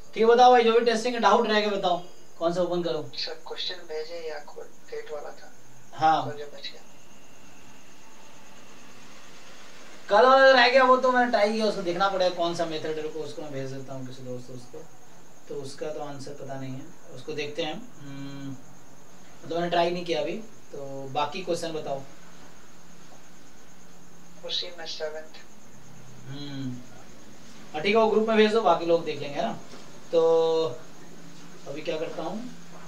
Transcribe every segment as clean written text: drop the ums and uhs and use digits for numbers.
ठीक है बताओ भाई, जो भी टेस्टिंग का डाउट रहेगा बताओ, कौन सा ओपन करो। सर क्वेश्चन भेजे या डेट वाला था? हाँ तो जो बच गया। कल वाला रह गया वो तो मैंने ट्राई किया, उसको देखना पड़ेगा कौन सा मेथड है, उसको मैं भेज देता हूँ किसी दोस्त उसको, तो उसका तो आंसर पता नहीं है, उसको देखते हैं। मतलब मैंने ट्राई नहीं किया अभी। तो बाकी क्वेश्चन बताओ। उसी में 7th। ठीक है वो ग्रुप में भेज दो, बाकी लोग देख लेंगे है ना। तो अभी क्या करता हूँ।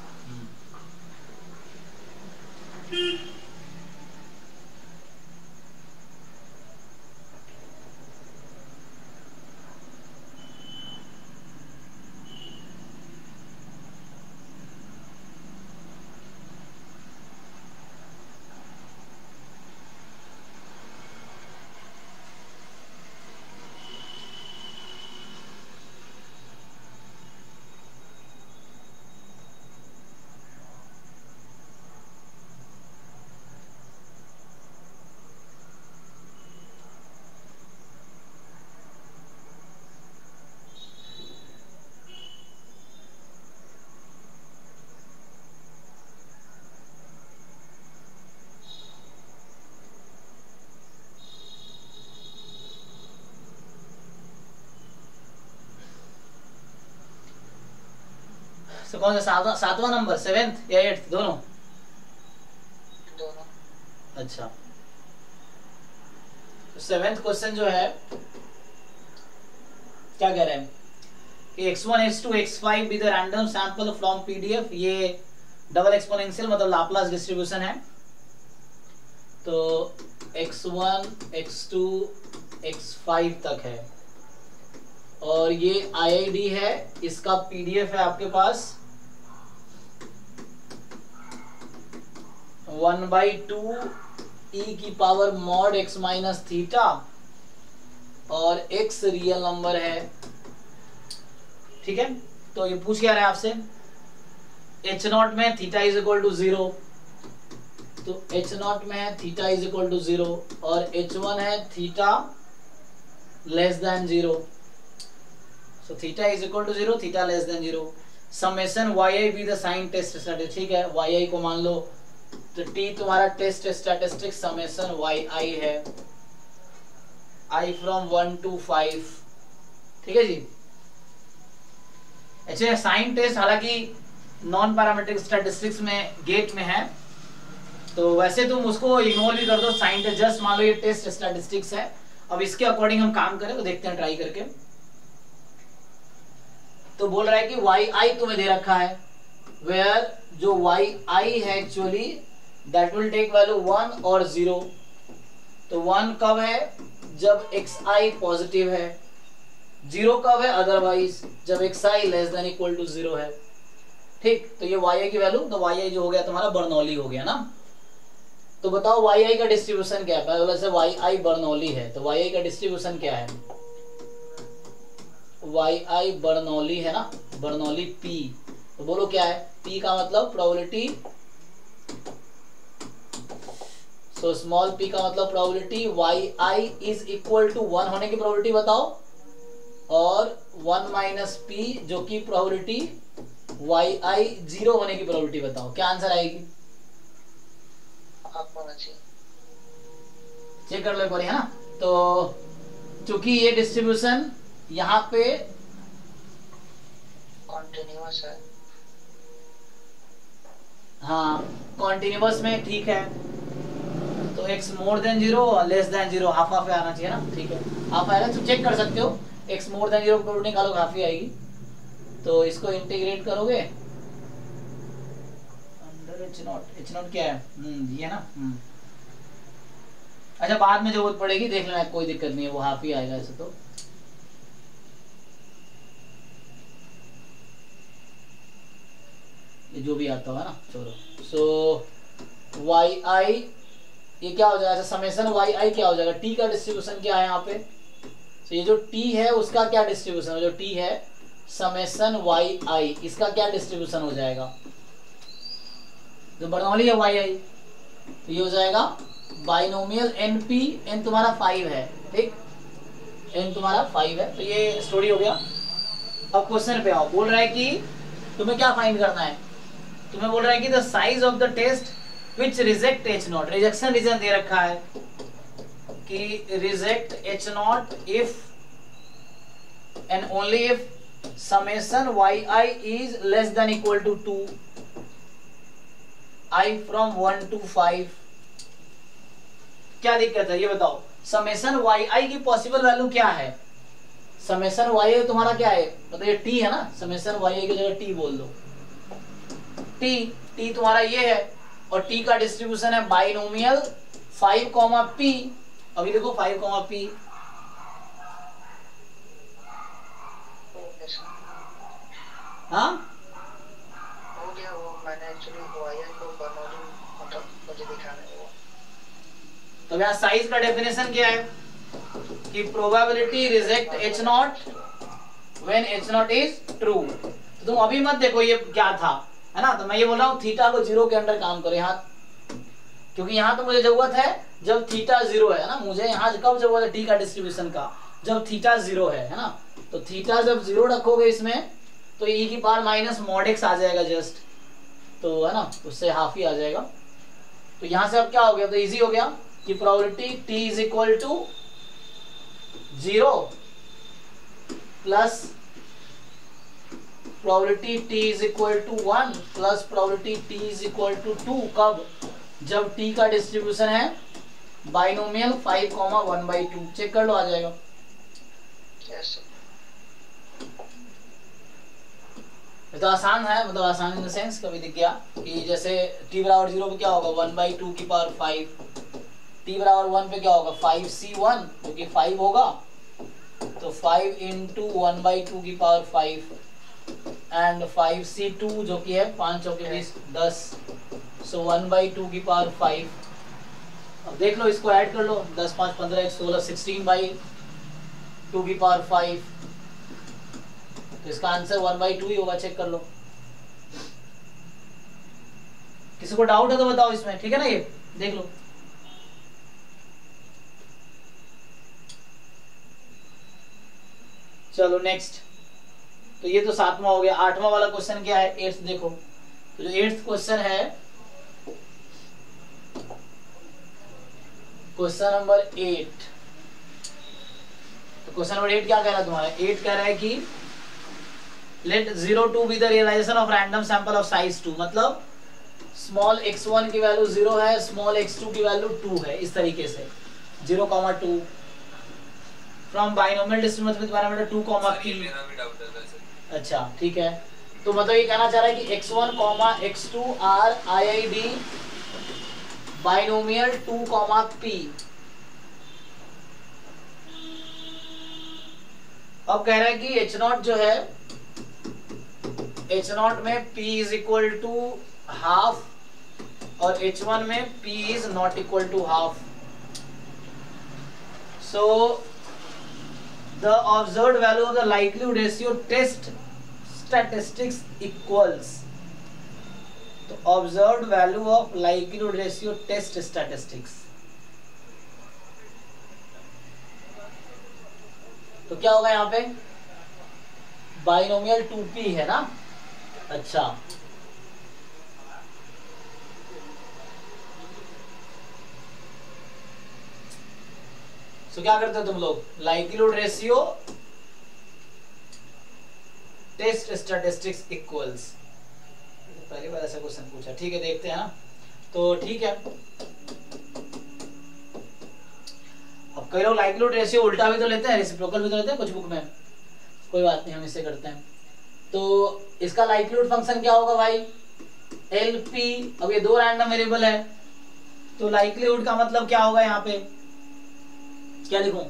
तो कौन सा सातवां नंबर, 7th या 8th दोनों? दोनों। अच्छा 7th क्वेश्चन जो है क्या कह रहे हैं कि x1 x2 x5 be the random sample from PDF, ये डबल एक्सपोनेंशियल मतलब लाप्लास डिस्ट्रीब्यूशन है। तो x1 x2 x5 तक है और ये आईआईडी है, इसका पीडीएफ है आपके पास 1/2 e की power mod x minus theta और x रियल नंबर है। ठीक है तो ये पूछ क्या रहा है आपसे, h0 में थीटा इज इक्वल टू 0, तो h0 में है थीटा इज इक्वल टू 0 और h1 है theta less than 0, so theta is equal to 0 theta less than 0। Summation yi be the sign test statistics, ठीक है yi को मान लो, तो t तुम्हारा टेस्ट स्टैटिस्टिक्स समेशन yi है i फ्रॉम 1 to 5। ठीक है जी। अच्छा साइन टेस्ट हालांकि नॉन पैरामीट्रिक स्टैटिस्टिक्स में गेट में है, तो वैसे तुम उसको इग्नोर भी कर दो, साइन टेस्ट जस्ट मान लो ये टेस्ट स्टैटिस्टिक्स है। अब इसके अकॉर्डिंग हम काम करें तो देखते हैं ट्राई करके। तो बोल रहा है कि yi तुम्हें दे रखा है, वेयर जो yi है actually that will take value 1 और 0। तो 1 कब है, जब xi पॉजिटिव है, 0 कब है अदरवाइज जब xi less than equal to 0 है। ठीक तो ये yi की वैल्यू, तो yi जो हो गया तुम्हारा बर्नौली हो गया ना। तो बताओ yi का डिस्ट्रीब्यूशन क्या है, वैसे yi बर्नौली है तो yi का डिस्ट्रीब्यूशन क्या है, yi बर्नौली है ना, बर्नौली p, तो बोलो क्या है, p का मतलब प्रोबेबिलिटी, सो स्मॉल p का मतलब probability, yi is equal to 1 होने की प्रोबेबिलिटी बताओ, और 1 माइनस p जो की प्रोबेबिलिटी yi 0 होने की प्रोबेबिलिटी बताओ, क्या आंसर आएगी? चेक कर लो एक बार है ना। तो चूंकि ये डिस्ट्रीब्यूशन यहाँ पे कॉन्टिन्यूअस है, हाँ कॉन्टिन्यूअस में ठीक है, तो x more than 0 less than 0 half half आना चाहिए ना। ठीक है हाफ आएगा तो चेक कर सकते हो, x मोर देन 0 प्रोबेबिलिटी निकालो हाफ ही आएगी, तो इसको इंटीग्रेट करोगे अंडर h0 क्या है, ये ना। अच्छा बाद में जरूरत पड़ेगी देख लेना, कोई दिक्कत नहीं है, वो हाफ ही आएगा ऐसे तो। ये जो भी आता है ना चलो, सो yi ये क्या हो जाएगा, समेशन yi क्या हो जाएगा, t का डिस्ट्रीब्यूशन क्या है यहाँ पे, तो ये जो t है उसका क्या डिस्ट्रीब्यूशन है, जो t है समेशन yi इसका क्या डिस्ट्रीब्यूशन हो जाएगा, जो बर्नौली है yi, तो ये हो जाएगा बाइनोमियल np, n तुम्हारा 5 है, ठीक n तुम्हारा 5 है, तो ये स्टोरी हो गया। अब क्वेश्चन पे आओ, बोल रहा है कि तुम्हें क्या फाइंड करना है, तुम्हें बोल रहा है कि the size of the test which reject H not, rejection region दे रखा है कि reject H not if and only if summation yi is less than equal to 2, I from 1 to 5। क्या दिक्कत है ये बताओ। समेशन yi की पॉसिबल वैल्यू क्या है, समेशन yi तुम्हारा क्या है, मतलब ये t है ना, समेशन yi की जगह t बोल दो, t तुम्हारा ये है और t का डिस्ट्रीब्यूशन है बाइनोमियल 5, p। अभी देखो 5, p हाँ हो गया वो, मैंने एक्चुअली वाई को बनोली मतलब मुझे दिखाने वो। तो यहाँ साइज का डेफिनेशन क्या है कि probability reject H not when H not is true. तो तुम अभी मत देखो ये क्या था, है ना, तो मैं ये बोल रहा हूँ थीटा को 0 के अंडर काम करो यहाँ, क्योंकि यहाँ तो मुझे जरूरत है जब थीटा 0 है ना, मुझे यहाँ कब जरूरत है टी का डिस्ट्रीब्यूशन का, जब थीटा 0 है ना, तो थीटा जब 0 रखोगे इसमें तो e की पावर माइनस मॉड x आ जाएगा जस्ट, तो है ना, उससे हाफ ही आ जाएगा। तो यहां से अब क्या हो गया, तो इजी हो गया कि probability t is equal to 0 plus probability t is equal to 1 plus probability t is equal to 2, कब, जब t का डिस्ट्रीब्यूशन है बाइनोमियल 5, 1/2। चेक कर लो, आ जाएगा। yes. तो आसान है, मतलब आसान इन द सेंस, कभी दिख गया कि जैसे t बराबर 0 पे क्या होगा 1/2 की पावर 5, t बराबर 1 पे क्या होगा 5c1 जो कि 5 होगा, तो 5 इंटू 1/2 की पावर 5 एंड 5c2 जो कि है 5 चौके 20 10, सो 1/2 की पावर 5। अब देख लो, इसको ऐड कर लो, 10 5 15 16 16/2 की पावर 5, तो इसका आंसर 1/2 ही होगा। चेक कर लो, किसी को डाउट है तो बताओ इसमें, ठीक है ना, ये देख लो। चलो नेक्स्ट, तो ये तो 7वां हो गया। 8वां वाला क्वेश्चन क्या है, 8th देखो, तो जो 8th क्वेश्चन है, क्वेश्चन नंबर 8, तो क्वेश्चन नंबर 8 क्या कह रहा है तुम्हारा, 8 कह रहा है कि let 0 be the realization of random sample of size 2, मतलब स्मॉल x1 की वैल्यू 0 है, स्मॉल x2 की वैल्यू 2 है, इस तरीके से 0, 2 from binomial distribution with parameter 2, p। अच्छा ठीक है, तो मतलब ये कहना चाह रहा है कि x1, x2 are IID binomial 2, p। अब कह रहा है कि h0 जो है, h0 में p is equal to half और h1 में p is not equal to half. So the observed value of the likelihood ratio test statistics equals, तो observed value of likelihood ratio test statistics, तो क्या होगा यहाँ पे, binomial 2p है ना। अच्छा, सो क्या करते हो तुम लोग, likelihood ratio test statistics equals, पहली बार ऐसा क्वेश्चन पूछा, ठीक है देखते हैं ना, तो ठीक है। अब कई लोग लाइक्लीहुड रेशियो उल्टा भी तो लेते हैं, रेसिप्रोकल भी तो लेते हैं कुछ बुक में, कोई बात नहीं, हम इससे करते हैं। तो इसका लाइक्लीहुड फंक्शन क्या होगा भाई, LP। अब ये 2 रैंडम वेरिएबल है, तो लाइक्लीहुड का मतलब क्या होगा, यहाँ पे क्या लिखूं,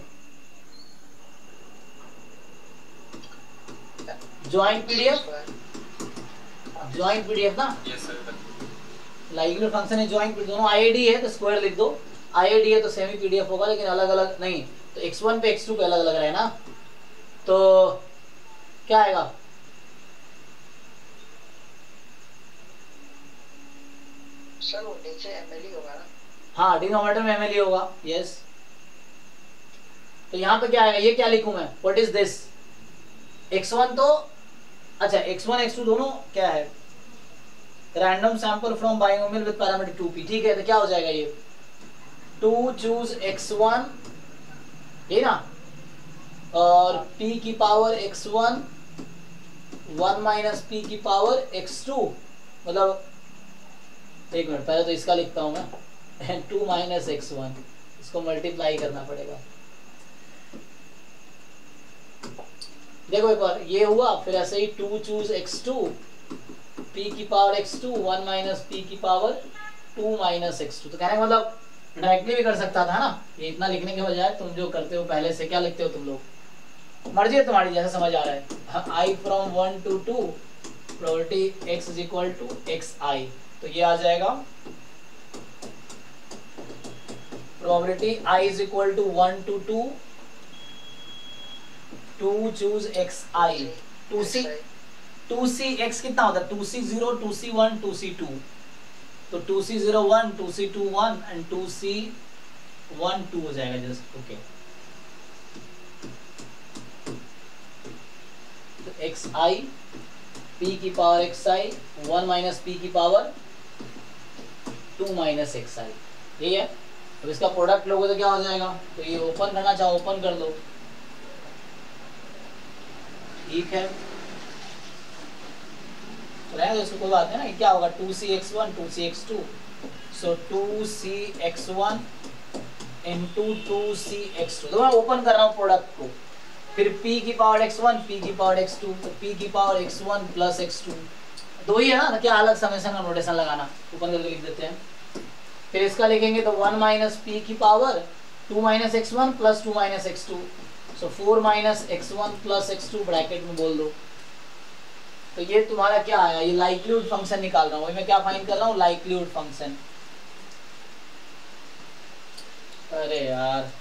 ज्वाइंट पीडीएफ, ज्वाइंट पीडीएफ ना, लाइक्लीहुड फंक्शन है ज्वाइंट, दोनों IID है तो स्क्वायर लिख दो, IID है तो सेमी पीडीएफ होगा, लेकिन अलग अलग नहीं, तो x1 पे x2 पे अलग अलग रहे ना, तो क्या आएगा, सर वो नीचे ml होगा ना, हाँ डिनोमिनेटर में ml होगा, यस। तो यहाँ पे क्या आएगा, ये क्या लिखूं मैं, व्हाट इज दिस, x1 तो अच्छा x1 x2 दोनों क्या है, random sample from binomial with parameter 2p, ठीक है। तो क्या हो जाएगा ये 2 चूज x1, ये ना, और p की पावर x1 1 माइनस p की पावर x2, मतलब एक मिनट पहले तो इसका लिखता हूं मैं 2 माइनस x1, इसको मल्टीप्लाई करना पड़ेगा। देखो एक बार ये हुआ, फिर ऐसे ही 2 चूज x2 p की पावर x2 1 माइनस p की पावर 2 माइनस x2। तो कहने का मतलब डायरेक्टली भी कर सकता था ना, ये इतना लिखने के बजाय तुम जो करते हो पहले से, क्या लिखते हो तुम लोग, मर्जी है तुम्हारी, जैसा समझ आ रहा है। I from 1 to 2 probability x is equal to xi, तो ये आ जाएगा probability I is equal to 1 to 2 2 choose xi 2c x कितना होता है 2c0 2c1 2c2, तो 2c01 2c21 एंड 2c12 हो जाएगा जस्ट, ओके। तो xi p की पावर xi 1 माइनस p की पावर 2 माइनस xi, ये है। अब इसका प्रोडक्ट लोगे तो क्या हो जाएगा, तो ये ओपन करना चाहो ओपन कर दो, ठीक है। तो इसको कोई बात नहीं ना, क्या होगा 2cx1 2cx2, सो 2cx1 इंटू 2cx2, तो मैं ओपन कर रहा हूँ प्रोडक्ट को, फिर p की पावर x1 p की पावर x2, तो p की पावर x1 प्लस x2, दो ही है ना, क्या अलग समेशन का नोटेशन लगाना, ओपन करके लिख देते हैं। फिर इसका लिखेंगे तो 1 माइनस p की power 2 minus x1 plus 2 minus x2, so 4 minus x1 plus x2 bracket में बोल दो। तो ये तुम्हारा क्या आया, ये लाइक्लीहुड फंक्शन निकाल रहा हूँ मैं, क्या फाइंड कर रहा हूँ, लाइक्लीहुड फंक्शन। अरे यार